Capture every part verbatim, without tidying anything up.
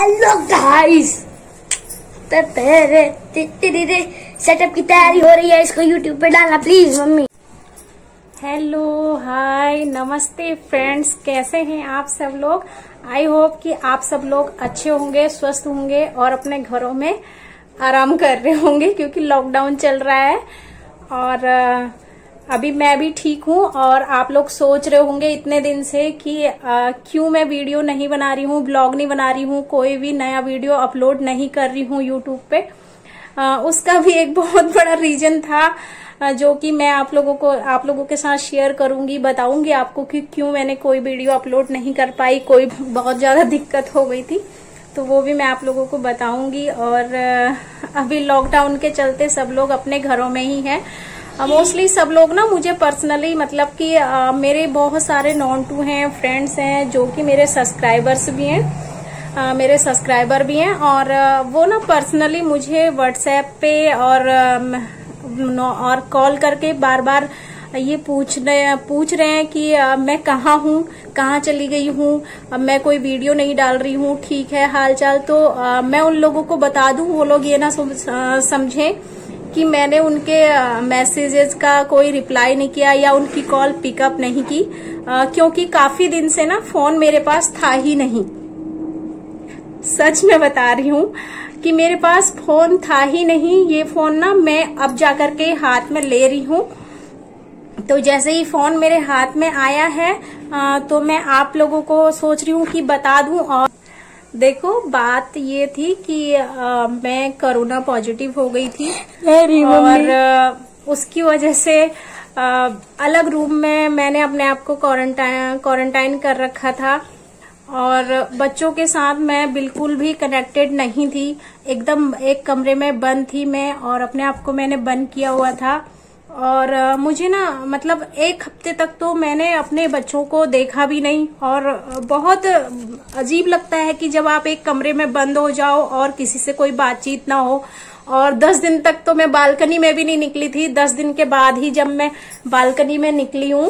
Hello guys, setup की तैयारी हो रही है, इसको यूट्यूब पे डालना प्लीज मम्मी। हेलो, हाय, नमस्ते फ्रेंड्स, कैसे हैं आप सब लोग। आई होप कि आप सब लोग अच्छे होंगे, स्वस्थ होंगे और अपने घरों में आराम कर रहे होंगे क्योंकि लॉकडाउन चल रहा है। और अभी मैं भी ठीक हूँ और आप लोग सोच रहे होंगे इतने दिन से कि आ, क्यों मैं वीडियो नहीं बना रही हूँ, ब्लॉग नहीं बना रही हूँ, कोई भी नया वीडियो अपलोड नहीं कर रही हूँ यूट्यूब पे। आ, उसका भी एक बहुत बड़ा रीजन था जो कि मैं आप लोगों को आप लोगों के साथ शेयर करूंगी, बताऊंगी आपको कि क्यों मैंने कोई वीडियो अपलोड नहीं कर पाई, कोई बहुत ज्यादा दिक्कत हो गई थी, तो वो भी मैं आप लोगों को बताऊंगी। और अभी लॉकडाउन के चलते सब लोग अपने घरों में ही हैं। मोस्टली सब लोग ना मुझे पर्सनली मतलब कि आ, मेरे बहुत सारे नॉन टू हैं, फ्रेंड्स हैं जो कि मेरे सब्सक्राइबर्स भी हैं, आ, मेरे सब्सक्राइबर भी हैं और आ, वो ना पर्सनली मुझे व्हाट्सएप पे और आ, और कॉल करके बार बार ये पूछ रहे पूछ रहे हैं कि आ, मैं कहाँ हूँ, कहाँ चली गई हूँ, मैं कोई वीडियो नहीं डाल रही हूँ, ठीक है हालचाल। तो आ, मैं उन लोगों को बता दूं, वो लोग ये ना समझें कि मैंने उनके मैसेजेस का कोई रिप्लाई नहीं किया या उनकी कॉल पिकअप नहीं की, आ, क्योंकि काफी दिन से ना फोन मेरे पास था ही नहीं। सच में बता रही हूँ कि मेरे पास फोन था ही नहीं। ये फोन ना मैं अब जाकर के हाथ में ले रही हूँ, तो जैसे ही फोन मेरे हाथ में आया है आ, तो मैं आप लोगों को सोच रही हूँ कि बता दूं। और देखो, बात ये थी कि आ, मैं कोरोना पॉजिटिव हो गई थी और आ, उसकी वजह से आ, अलग रूम में मैंने अपने आप को क्वारंटाइन क्वारंटाइन कर रखा था और बच्चों के साथ मैं बिल्कुल भी कनेक्टेड नहीं थी, एकदम एक कमरे में बंद थी मैं और अपने आप को मैंने बंद किया हुआ था। और मुझे ना मतलब एक हफ्ते तक तो मैंने अपने बच्चों को देखा भी नहीं और बहुत अजीब लगता है कि जब आप एक कमरे में बंद हो जाओ और किसी से कोई बातचीत ना हो। और दस दिन तक तो मैं बालकनी में भी नहीं निकली थी। दस दिन के बाद ही जब मैं बालकनी में निकली हूँ,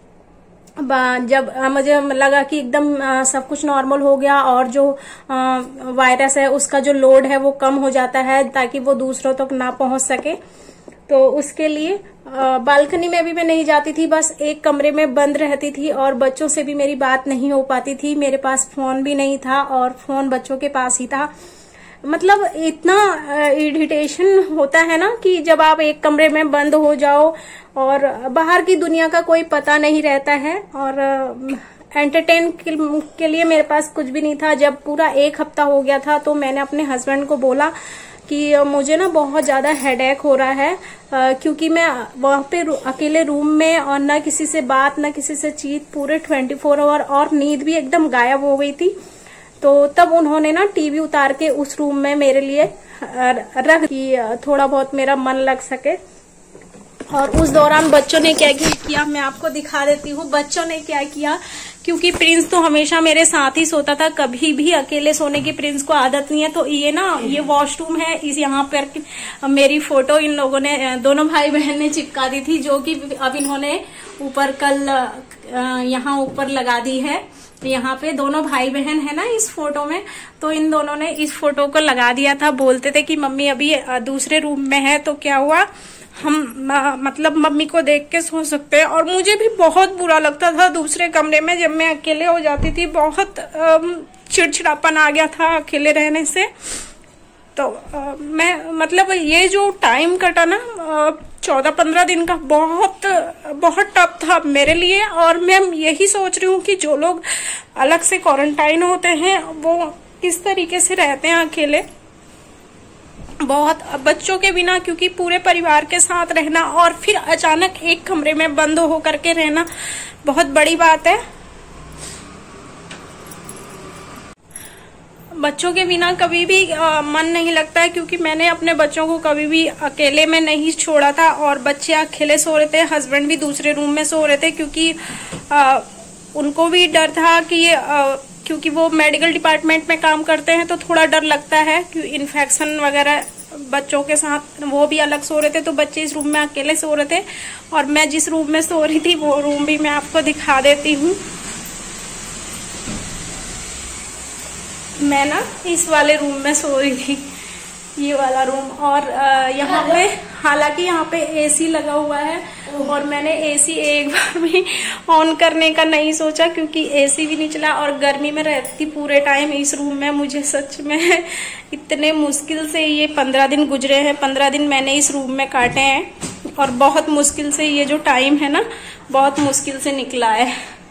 जब मुझे लगा कि एकदम सब कुछ नॉर्मल हो गया और जो वायरस है उसका जो लोड है वो कम हो जाता है ताकि वो दूसरों तक ना पहुंच सके, तो उसके लिए बालकनी में भी मैं नहीं जाती थी, बस एक कमरे में बंद रहती थी और बच्चों से भी मेरी बात नहीं हो पाती थी। मेरे पास फोन भी नहीं था और फोन बच्चों के पास ही था। मतलब इतना इरिटेशन होता है ना कि जब आप एक कमरे में बंद हो जाओ और बाहर की दुनिया का कोई पता नहीं रहता है और एंटरटेन के लिए मेरे पास कुछ भी नहीं था। जब पूरा एक हफ्ता हो गया था तो मैंने अपने हस्बैंड को बोला कि मुझे ना बहुत ज्यादा हेडेक हो रहा है, क्योंकि मैं वहां पे अकेले रूम में और न किसी से बात न किसी से चीत, पूरे ट्वेंटी फोर आवर और नींद भी एकदम गायब हो गई थी। तो तब उन्होंने ना टीवी उतार के उस रूम में मेरे लिए रख कि थोड़ा बहुत मेरा मन लग सके। और उस दौरान बच्चों ने क्या किया मैं आपको दिखा देती हूँ। बच्चों ने क्या किया, क्योंकि प्रिंस तो हमेशा मेरे साथ ही सोता था, कभी भी अकेले सोने की प्रिंस को आदत नहीं है। तो ये ना ये वॉशरूम है, इस यहाँ पर मेरी फोटो इन लोगों ने, दोनों भाई बहन ने चिपका दी थी, जो कि अब इन्होंने ऊपर कल यहाँ ऊपर लगा दी है। यहाँ पे दोनों भाई बहन है ना इस फोटो में, तो इन दोनों ने इस फोटो को लगा दिया था। बोलते थे कि मम्मी अभी दूसरे रूम में है, तो क्या हुआ हम मतलब मम्मी को देख के सो सकते हैं। और मुझे भी बहुत बुरा लगता था दूसरे कमरे में जब मैं अकेले हो जाती थी, बहुत चिड़चिड़ापन आ गया था अकेले रहने से। तो आ, मैं मतलब ये जो टाइम कटा ना चौदह पंद्रह दिन का, बहुत बहुत टफ था मेरे लिए। और मैं यही सोच रही हूँ कि जो लोग अलग से क्वारंटाइन होते हैं वो किस तरीके से रहते हैं अकेले, बहुत बच्चों के बिना, क्योंकि पूरे परिवार के साथ रहना और फिर अचानक एक कमरे में बंद हो करके रहना बहुत बड़ी बात है। बच्चों के बिना कभी भी आ, मन नहीं लगता है, क्योंकि मैंने अपने बच्चों को कभी भी अकेले में नहीं छोड़ा था और बच्चे अकेले सो रहे थे, हस्बैंड भी दूसरे रूम में सो रहे थे, क्योंकि आ, उनको भी डर था कि आ, क्योंकि वो मेडिकल डिपार्टमेंट में काम करते हैं तो थोड़ा डर लगता है कि इन्फेक्शन वगैरह बच्चों के साथ। वो भी अलग सो रहे थे तो बच्चे इस रूम में अकेले सो रहे थे। और मैं जिस रूम में सो रही थी वो रूम भी मैं आपको दिखा देती हूँ। मैं ना इस वाले रूम में सो रही थी, ये वाला रूम। और यहाँ पे हालांकि यहाँ पे एसी लगा हुआ है और मैंने एसी एक बार भी ऑन करने का नहीं सोचा क्योंकि एसी भी नहीं चला और गर्मी में रहती पूरे टाइम इस रूम में। मुझे सच में इतने मुश्किल से ये पंद्रह दिन गुजरे हैं, पंद्रह दिन मैंने इस रूम में काटे हैं और बहुत मुश्किल से ये जो टाइम है ना बहुत मुश्किल से निकला है।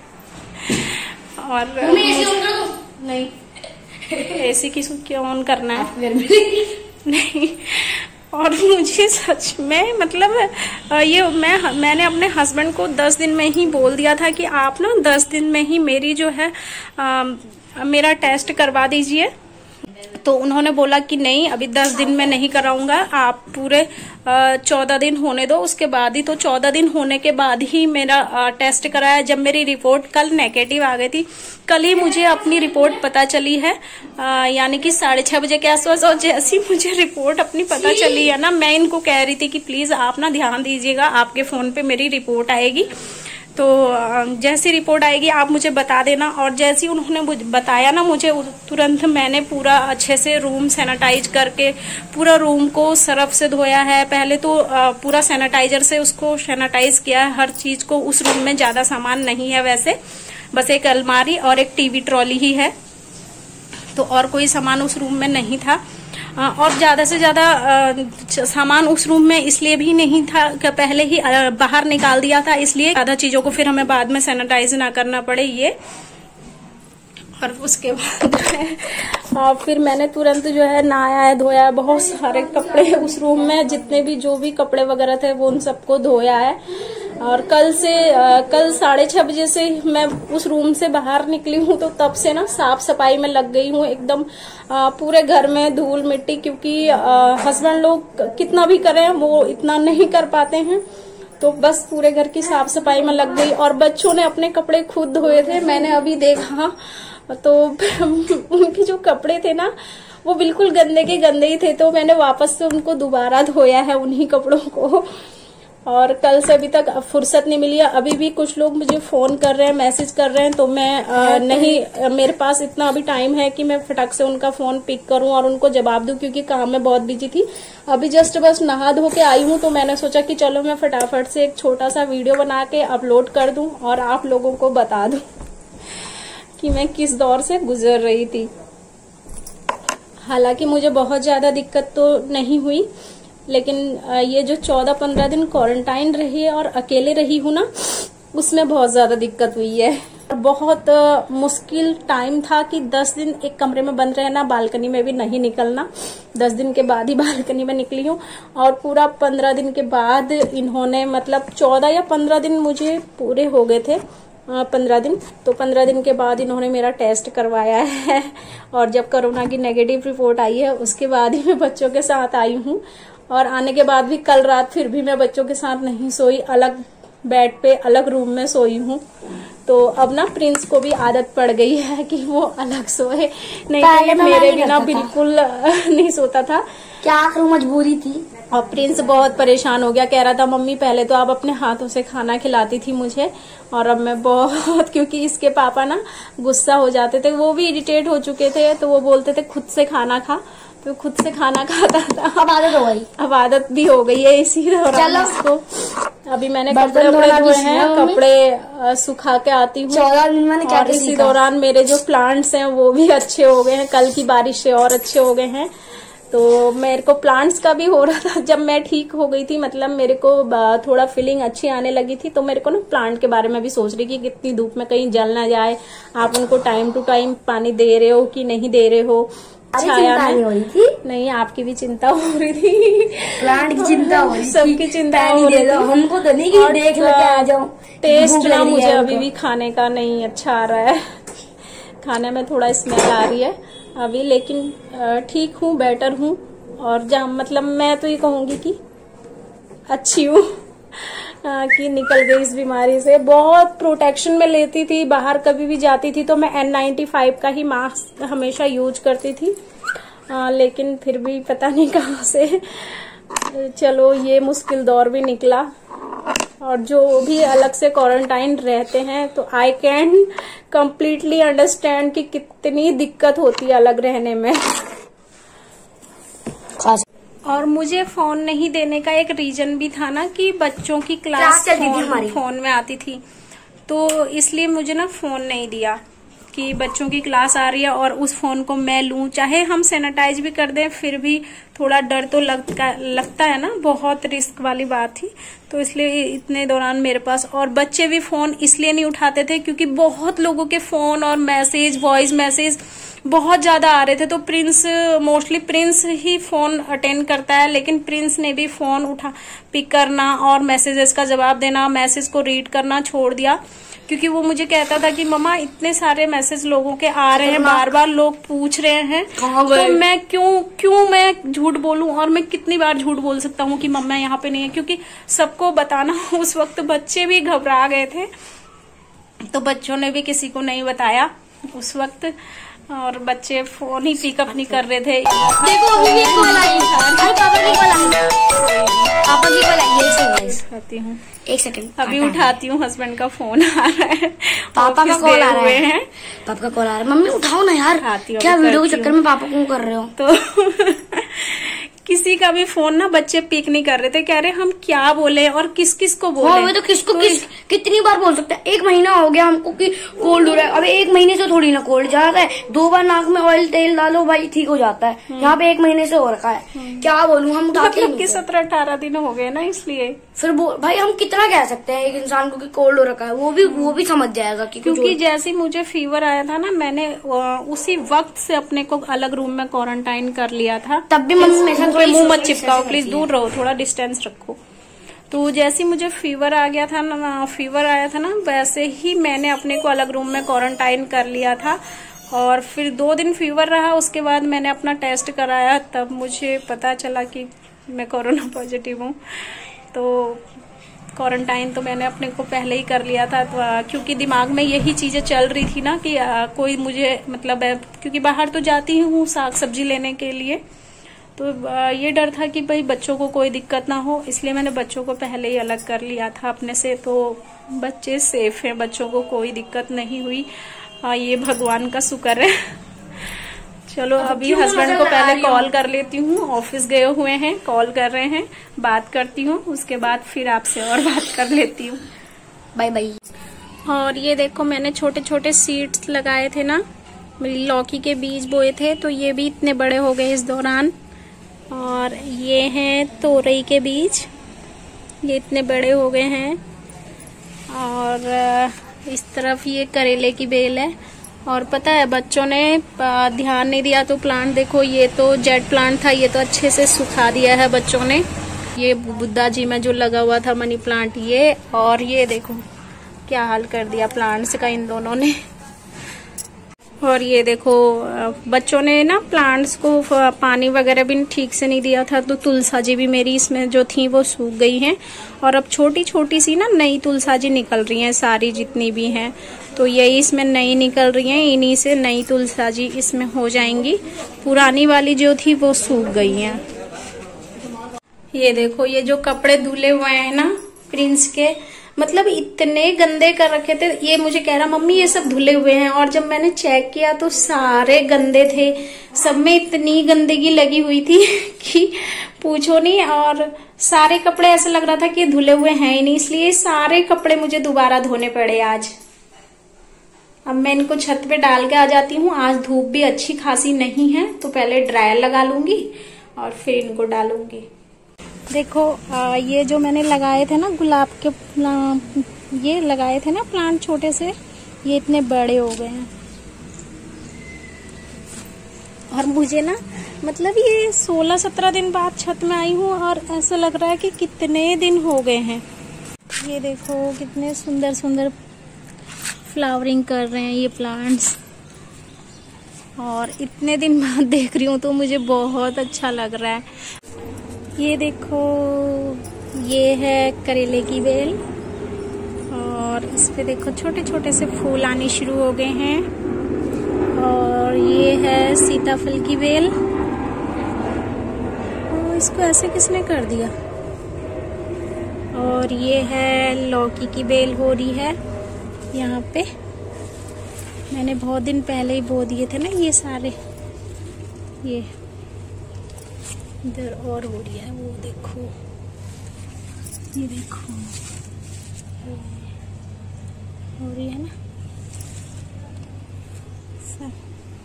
और नहीं एसी की क्यों ऑन करना है नहीं। और मुझे सच में मतलब ये मैं मैंने अपने हस्बैंड को दस दिन में ही बोल दिया था कि आप ना दस दिन में ही मेरी जो है आ, मेरा टेस्ट करवा दीजिए। तो उन्होंने बोला कि नहीं अभी दस दिन में नहीं कराऊंगा, आप पूरे चौदह दिन होने दो उसके बाद ही। तो चौदह दिन होने के बाद ही मेरा आ, टेस्ट कराया। जब मेरी रिपोर्ट कल नेगेटिव आ गई थी, कल ही मुझे अपनी रिपोर्ट पता चली है, यानी कि साढ़े छह बजे के आसपास। और जैसी मुझे रिपोर्ट अपनी पता चली है ना, मैं इनको कह रही थी कि प्लीज आप ना ध्यान दीजिएगा, आपके फोन पे मेरी रिपोर्ट आएगी तो जैसी रिपोर्ट आएगी आप मुझे बता देना। और जैसी उन्होंने बताया ना मुझे, तुरंत मैंने पूरा अच्छे से रूम सैनिटाइज करके पूरा रूम को सर्फ से धोया है। पहले तो पूरा सैनिटाइजर से उसको सैनिटाइज किया है हर चीज को। उस रूम में ज्यादा सामान नहीं है वैसे, बस एक अलमारी और एक टीवी ट्रॉली ही है, तो और कोई सामान उस रूम में नहीं था। और ज्यादा से ज्यादा सामान उस रूम में इसलिए भी नहीं था कि पहले ही बाहर निकाल दिया था, इसलिए ज्यादा चीजों को फिर हमें बाद में सैनिटाइज ना करना पड़े ये। और उसके बाद जो है और फिर मैंने तुरंत जो है नहाया है, धोया है। बहुत सारे कपड़े उस रूम में, जितने भी जो भी कपड़े वगैरह थे वो उन सबको धोया है। और कल से आ, कल साढ़े छह बजे से मैं उस रूम से बाहर निकली हूँ, तो तब से ना साफ सफाई में लग गई हूँ एकदम। आ, पूरे घर में धूल मिट्टी, क्योंकि हस्बैंड लोग कितना भी करें वो इतना नहीं कर पाते हैं, तो बस पूरे घर की साफ सफाई में लग गई। और बच्चों ने अपने कपड़े खुद धोए थे, मैंने अभी देखा तो उनके जो कपड़े थे ना वो बिल्कुल गंदे के गंदे ही थे, तो मैंने वापस से उनको दोबारा धोया है उन्हीं कपड़ों को। और कल से अभी तक फुर्सत नहीं मिली है। अभी भी कुछ लोग मुझे फोन कर रहे हैं, मैसेज कर रहे हैं, तो मैं आ, नहीं मेरे पास इतना अभी टाइम है कि मैं फटाक से उनका फोन पिक करूं और उनको जवाब दूं, क्योंकि काम में बहुत बिजी थी। अभी जस्ट बस नहा धो के आई हूं, तो मैंने सोचा कि चलो मैं फटाफट से एक छोटा सा वीडियो बना के अपलोड कर दूं और आप लोगों को बता दूं कि मैं किस दौर से गुजर रही थी। हालांकि मुझे बहुत ज्यादा दिक्कत तो नहीं हुई, लेकिन ये जो चौदह पंद्रह दिन क्वारंटाइन रही और अकेले रही हूँ ना, उसमें बहुत ज्यादा दिक्कत हुई है। बहुत मुश्किल टाइम था कि दस दिन एक कमरे में बंद रहना, बालकनी में भी नहीं निकलना। दस दिन के बाद ही बालकनी में निकली हूँ और पूरा पंद्रह दिन के बाद इन्होंने, मतलब चौदह या पंद्रह दिन मुझे पूरे हो गए थे, पंद्रह दिन, तो पंद्रह दिन के बाद इन्होंने मेरा टेस्ट करवाया है। और जब कोरोना की नेगेटिव रिपोर्ट आई है उसके बाद ही मैं बच्चों के साथ आई हूँ। और आने के बाद भी कल रात फिर भी मैं बच्चों के साथ नहीं सोई, अलग बेड पे अलग रूम में सोई हूँ। तो अब ना प्रिंस को भी आदत पड़ गई है कि वो अलग सोए, नहीं तो मेरे बिना बिल्कुल नहीं सोता था। क्या करूं, मजबूरी थी। और प्रिंस बहुत परेशान हो गया, कह रहा था मम्मी पहले तो आप अपने हाथों से खाना खिलाती थी मुझे, और अब मैं बहुत, क्योंकि इसके पापा ना गुस्सा हो जाते थे, वो भी इरिटेट हो चुके थे, तो वो बोलते थे खुद से खाना खा, तो खुद से खाना खाता था। अब आदत हो गई, अब आदत भी हो गई है इसी दौरान इसको। अभी मैंने कपड़े वपड़े धोए हैं, कपड़े सुखा के आती हूँ। चौदह दिन मैंने क्या इसी दौरान मेरे जो प्लांट्स हैं वो भी अच्छे हो गए हैं, कल की बारिश से और अच्छे हो गए हैं। तो मेरे को प्लांट्स का भी हो रहा था, जब मैं ठीक हो गई थी, मतलब मेरे को थोड़ा फीलिंग अच्छी आने लगी थी, तो मेरे को ना प्लांट के बारे में भी सोच रही कि कितनी धूप में कहीं जल ना जाए, आप उनको टाइम टू टाइम पानी दे रहे हो कि नहीं दे रहे हो। छाया नहीं हो रही थी, नहीं आपकी भी चिंता हो रही थी, प्लांट की चिंता हो रही थी, सबकी चिंता हो रही थी। हमको तो नहीं कि देख लेके आ जाऊं। टेस्ट ना मुझे अभी भी खाने का नहीं अच्छा आ रहा है, खाने में थोड़ा स्मेल आ रही है अभी, लेकिन ठीक हूँ, बेटर हूँ। और जहाँ मतलब मैं तो ये कहूंगी कि अच्छी हूँ कि निकल गई इस बीमारी से। बहुत प्रोटेक्शन में लेती थी, बाहर कभी भी जाती थी तो मैं एन नाइन्टी फाइव का ही मास्क हमेशा यूज करती थी, आ, लेकिन फिर भी पता नहीं कहाँ से चलो ये मुश्किल दौर भी निकला। और जो भी अलग से क्वारंटाइन रहते हैं, तो आई कैन कम्प्लीटली अंडरस्टैंड कि कितनी दिक्कत होती है अलग रहने में। और मुझे फोन नहीं देने का एक रीजन भी था ना कि बच्चों की क्लास फोन, फोन में आती थी, तो इसलिए मुझे ना फोन नहीं दिया कि बच्चों की क्लास आ रही है और उस फोन को मैं लूं। चाहे हम सैनिटाइज भी कर दें, फिर भी थोड़ा डर तो लगता लगता है ना, बहुत रिस्क वाली बात थी। तो इसलिए इतने दौरान मेरे पास, और बच्चे भी फोन इसलिए नहीं उठाते थे क्योंकि बहुत लोगों के फोन और मैसेज, वॉइस मैसेज बहुत ज्यादा आ रहे थे। तो प्रिंस, मोस्टली प्रिंस ही फोन अटेंड करता है, लेकिन प्रिंस ने भी फोन उठा पिक करना और मैसेजेस का जवाब देना, मैसेज को रीड करना छोड़ दिया, क्योंकि वो मुझे कहता था कि मम्मा इतने सारे मैसेज लोगों के आ रहे हैं, बार बार लोग पूछ रहे हैं, तो मैं क्यों क्यों मैं झूठ बोलूं, और मैं कितनी बार झूठ बोल सकता हूँ कि मम्मा यहाँ पे नहीं है, क्योंकि सबको बताना। उस वक्त बच्चे भी घबरा गए थे, तो बच्चों ने भी किसी को नहीं बताया उस वक्त, और बच्चे फोन ही पिकअप नहीं कर रहे थे। देखो अभी भी कॉल आई, पापा की कॉल आई, पापा की कॉल आई, ये सुन उठाती हूँ, एक सेकंड अभी उठाती हूँ, हस्बैंड का फोन आ रहा है, पापा का कॉल आ रहा है, पापा का कॉल आ रहा है। मम्मी उठाओ ना यार, क्या वीडियो के चक्कर में पापा को कर रहे हो? तो किसी का भी फोन ना बच्चे पिक नहीं कर रहे थे, कह रहे हम क्या बोले और किस किस को बोले। हाँ, तो किसको किस कितनी बार बोल सकते हैं? एक महीना हो गया हमको कि कोल्ड हो रहा है। अबे एक महीने से थोड़ी ना कोल्ड जा रहा है, दो बार नाक में ऑयल तेल डालो भाई ठीक हो जाता है। यहाँ पे एक महीने से हो रखा है, क्या बोलूं हम। मतलब कि सत्रह अठारह दिन हो गए ना, इसलिए फिर भाई हम कितना कह सकते हैं एक इंसान को कि कोल्ड हो रखा है, वो भी वो भी समझ जाएगा कि क्योंकि जैसे मुझे फीवर आया था ना, मैंने उसी वक्त से अपने को अलग रूम में क्वारंटाइन कर लिया था। तब भी मम्मी मुंह मत चिपकाओ प्लीज, दूर रहो, थोड़ा डिस्टेंस रखो। तो जैसे मुझे फीवर आ गया था ना, फीवर आया था ना, वैसे ही मैंने अपने को अलग रूम में क्वारंटाइन कर लिया था। और फिर दो दिन फीवर रहा, उसके बाद मैंने अपना टेस्ट कराया, तब मुझे पता चला कि मैं कोरोना पॉजिटिव हूँ। तो क्वारंटाइन तो मैंने अपने को पहले ही कर लिया था, तो क्योंकि दिमाग में यही चीजें चल रही थी ना कि आ, कोई मुझे मतलब है, क्योंकि बाहर तो जाती हूँ साग सब्जी लेने के लिए, तो ये डर था कि भाई बच्चों को कोई दिक्कत ना हो, इसलिए मैंने बच्चों को पहले ही अलग कर लिया था अपने से। तो बच्चे सेफ हैं, बच्चों को कोई दिक्कत नहीं हुई, आ, ये भगवान का शुक्र है। चलो अभी हस्बैंड को पहले कॉल कर लेती हूँ, ऑफिस गए हुए हैं, कॉल कर रहे हैं, बात करती हूँ, उसके बाद फिर आपसे और बात कर लेती हूँ। Bye bye. और ये देखो मैंने छोटे छोटे सीड्स लगाए थे ना, लौकी के बीज बोए थे, तो ये भी इतने बड़े हो गए इस दौरान। और ये हैं तोरई के बीज, ये इतने बड़े हो गए हैं। और इस तरफ ये करेले की बेल है। और पता है बच्चों ने ध्यान नहीं दिया, तो प्लांट देखो, ये तो जेट प्लांट था, ये तो अच्छे से सुखा दिया है बच्चों ने। ये बुद्धा जी में जो लगा हुआ था मनी प्लांट, ये, और ये देखो क्या हाल कर दिया प्लांट्स का इन दोनों ने। और ये देखो बच्चों ने ना प्लांट्स को पानी वगैरह भी ठीक से नहीं दिया था, तो तुलसाजी भी मेरी इसमें जो थी वो सूख गई हैं। और अब छोटी छोटी सी ना नई तुलसाजी निकल रही हैं, सारी जितनी भी हैं, तो यही इसमें नई निकल रही हैं, इन्हीं से नई तुलसाजी इसमें हो जाएंगी। पुरानी वाली जो थी वो सूख गई हैं। ये देखो ये जो कपड़े धुले हुए हैं ना प्रिंस के, मतलब इतने गंदे कर रखे थे। ये मुझे कह रहा मम्मी ये सब धुले हुए हैं, और जब मैंने चेक किया तो सारे गंदे थे, सब में इतनी गंदगी लगी हुई थी कि पूछो नहीं। और सारे कपड़े ऐसा लग रहा था कि धुले हुए हैं ही नहीं, इसलिए सारे कपड़े मुझे दोबारा धोने पड़े आज। अब मैं इनको छत पे डाल के आ जाती हूँ, आज धूप भी अच्छी खासी नहीं है, तो पहले ड्रायर लगा लूंगी और फिर इनको डालूंगी। देखो आ, ये जो मैंने लगाए थे ना गुलाब के, ये लगाए थे ना प्लांट छोटे से, ये इतने बड़े हो गए हैं। और मुझे ना मतलब ये सोलह सत्रह दिन बाद छत में आई हूँ, और ऐसा लग रहा है कि कितने दिन हो गए हैं। ये देखो कितने सुंदर सुंदर फ्लावरिंग कर रहे हैं ये प्लांट्स, और इतने दिन बाद देख रही हूँ तो मुझे बहुत अच्छा लग रहा है। ये देखो ये है करेले की बेल, और इस पे देखो छोटे छोटे से फूल आने शुरू हो गए हैं। और ये है सीताफल की बेल। ओ, इसको ऐसे किसने कर दिया? और ये है लौकी की बेल हो रही है यहाँ पे। मैंने बहुत दिन पहले ही बो दिए थे ना ये सारे। ये इधर और हो रही है, वो देखो, ये देखो हो रही है ना सब।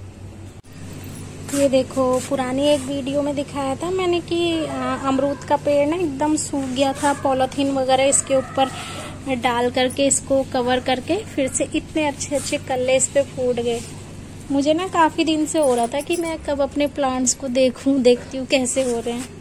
ये देखो, पुरानी एक वीडियो में दिखाया था मैंने कि अमरूद का पेड़ ना एकदम सूख गया था, पॉलीथीन वगैरह इसके ऊपर डाल करके इसको कवर करके फिर से इतने अच्छे अच्छे कल्ले इस पे फूट गए। मुझे ना काफी दिन से हो रहा था कि मैं कब अपने प्लांट्स को देखूं, देखती हूँ कैसे हो रहे हैं।